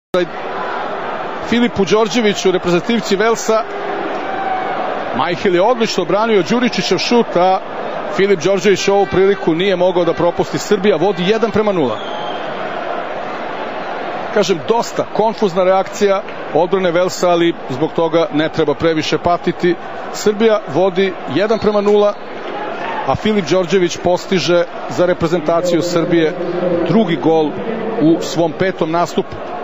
Filipu Djordjeviću, reprezentativci Velsa. Majhel je odlično branio Đuričićev šut, a Filip Djordjević ovu priliku nije mogao da propusti. Srbija vodi 1:0. Kažem, dosta konfuzna reakcija odbrane Velsa, ali zbog toga ne treba previše patiti. Srbija vodi 1:0, a Filip Djordjević postiže za reprezentaciju Srbije drugi gol u svom 5. nastupu.